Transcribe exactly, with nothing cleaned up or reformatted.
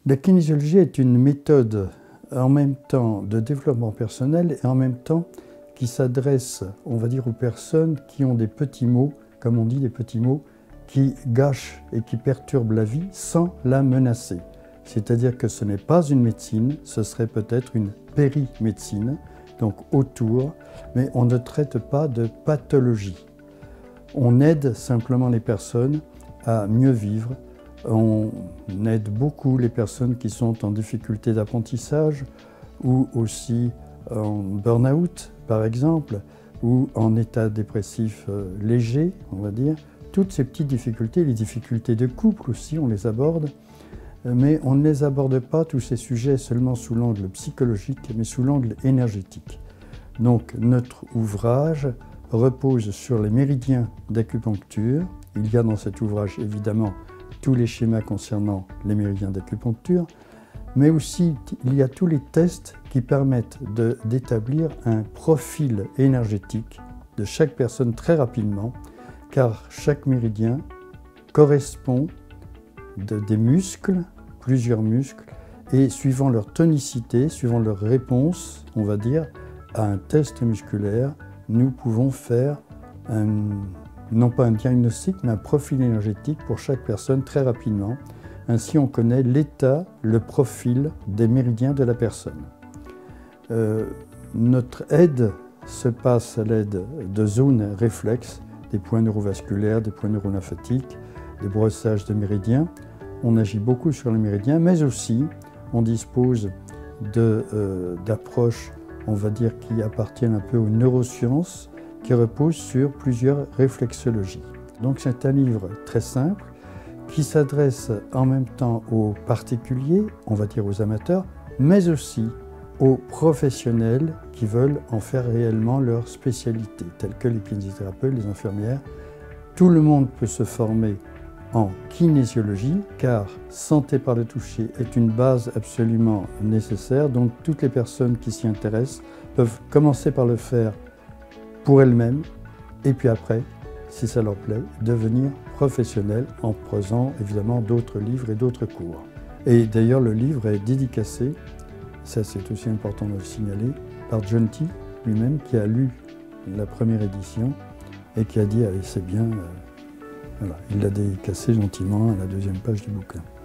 La kinésiologie est une méthode en même temps de développement personnel et en même temps qui s'adresse, on va dire, aux personnes qui ont des petits maux, comme on dit, des petits maux qui gâchent et qui perturbent la vie sans la menacer. C'est-à-dire que ce n'est pas une médecine, ce serait peut-être une périmédecine, donc autour, mais on ne traite pas de pathologie. On aide simplement les personnes à mieux vivre. On aide beaucoup les personnes qui sont en difficulté d'apprentissage ou aussi en burn-out, par exemple, ou en état dépressif euh, léger, on va dire. Toutes ces petites difficultés, les difficultés de couple aussi, on les aborde, mais on ne les aborde pas, tous ces sujets, seulement sous l'angle psychologique, mais sous l'angle énergétique. Donc notre ouvrage repose sur les méridiens d'acupuncture. Il y a dans cet ouvrage évidemment tous les schémas concernant les méridiens d'acupuncture, mais aussi il y a tous les tests qui permettent d'établir un profil énergétique de chaque personne très rapidement, car chaque méridien correspond de, des muscles, plusieurs muscles, et suivant leur tonicité, suivant leur réponse, on va dire, à un test musculaire, nous pouvons faire un, non pas un diagnostic, mais un profil énergétique pour chaque personne très rapidement. Ainsi, on connaît l'état, le profil des méridiens de la personne. Euh, notre aide se passe à l'aide de zones réflexes, des points neurovasculaires, des points neurolymphatiques, des brossages de méridiens. On agit beaucoup sur les méridiens, mais aussi on dispose d'approches, euh, on va dire, qui appartiennent un peu aux neurosciences, qui reposent sur plusieurs réflexologies. Donc c'est un livre très simple, qui s'adresse en même temps aux particuliers, on va dire aux amateurs, mais aussi aux professionnels qui veulent en faire réellement leur spécialité, tels que les kinésithérapeutes, les infirmières. Tout le monde peut se former en kinésiologie, car santé par le toucher est une base absolument nécessaire, donc toutes les personnes qui s'y intéressent peuvent commencer par le faire pour elles-mêmes, et puis après, si ça leur plaît, devenir professionnels en prenant évidemment d'autres livres et d'autres cours. Et d'ailleurs, le livre est dédicacé, ça c'est aussi important de le signaler, par John T. lui-même qui a lu la première édition et qui a dit « allez, c'est bien ». Voilà, il l'a dédicacé gentiment à la deuxième page du bouquin.